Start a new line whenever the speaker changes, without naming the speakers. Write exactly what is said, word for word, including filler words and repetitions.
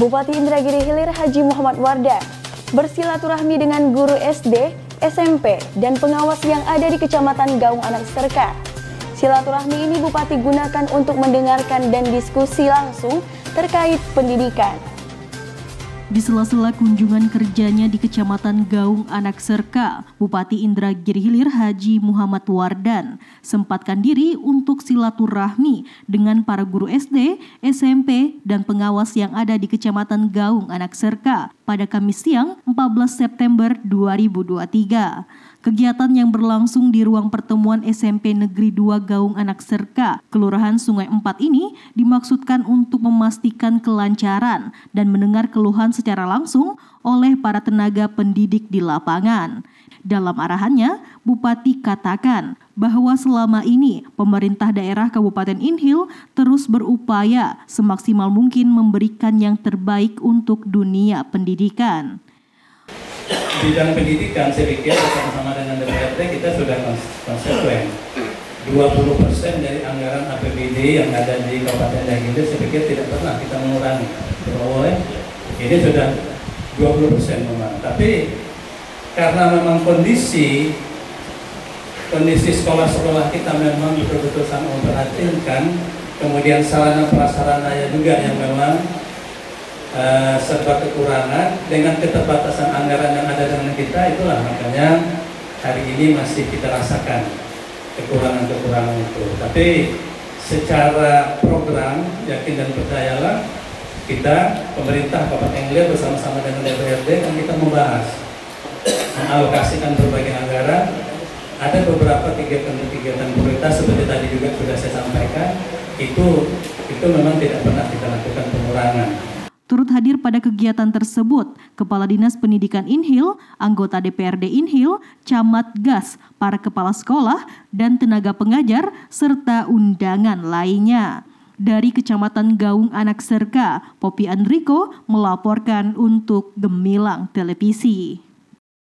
Bupati Indragiri Hilir Haji Muhammad Wardan bersilaturahmi dengan guru S D, S M P, dan pengawas yang ada di Kecamatan Gaung Anak Serka. Silaturahmi ini Bupati gunakan untuk mendengarkan dan diskusi langsung terkait pendidikan.
Di sela-sela kunjungan kerjanya di Kecamatan Gaung Anak Serka, Bupati Indragiri Hilir Haji Muhammad Wardan sempatkan diri untuk silaturahmi dengan para guru S D, S M P, dan pengawas yang ada di Kecamatan Gaung Anak Serka pada Kamis siang empat belas September dua ribu dua puluh tiga. Kegiatan yang berlangsung di ruang pertemuan S M P Negeri dua Gaung Anak Serka, Kelurahan Sungai Empat ini dimaksudkan untuk memastikan kelancaran dan mendengar keluhan secara langsung oleh para tenaga pendidik di lapangan. Dalam arahannya, Bupati katakan bahwa selama ini pemerintah daerah Kabupaten Inhil terus berupaya semaksimal mungkin memberikan yang terbaik untuk dunia pendidikan.
Bidang pendidikan saya pikir bersama-sama dengan D P R D kita sudah konsekuen. dua puluh persen dari anggaran A P B D yang ada di Kabupaten Indragiri saya pikir tidak pernah kita mengurangi. Oleh ini sudah dua puluh persen memang. Tapi karena memang kondisi kondisi sekolah-sekolah kita memang betul-betul sangat memperhatikan, kemudian sarana prasarananya juga yang memang Uh, serba kekurangan dengan keterbatasan anggaran yang ada dengan kita, itulah makanya hari ini masih kita rasakan kekurangan-kekurangan itu. Tapi secara program, yakin dan percayalah kita, pemerintah Kabupaten Indragiri bersama-sama dengan D P R D kan kita membahas mengalokasikan berbagai anggaran. Ada beberapa kegiatan-kegiatan prioritas seperti tadi juga sudah saya sampaikan, itu itu memang tidak pernah kita lakukan pengurangan.
Turut hadir pada kegiatan tersebut, Kepala Dinas Pendidikan Inhil, anggota D P R D Inhil, Camat Gas, para kepala sekolah, dan tenaga pengajar, serta undangan lainnya. Dari Kecamatan Gaung Anak Serka, Poppy Andriko melaporkan untuk Gemilang Televisi.